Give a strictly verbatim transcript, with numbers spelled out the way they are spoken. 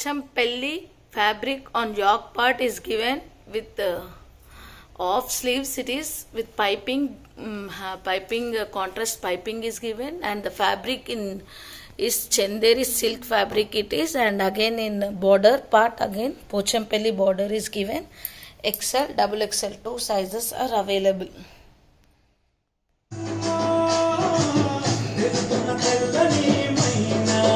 Pochampalli fabric on yoke part is given with uh, off sleeves. It is with piping, um, uh, piping uh, contrast piping is given, and the fabric in is Chanderi silk fabric it is, and again in border part again Pochampalli border is given. X L, double X L, two sizes are available.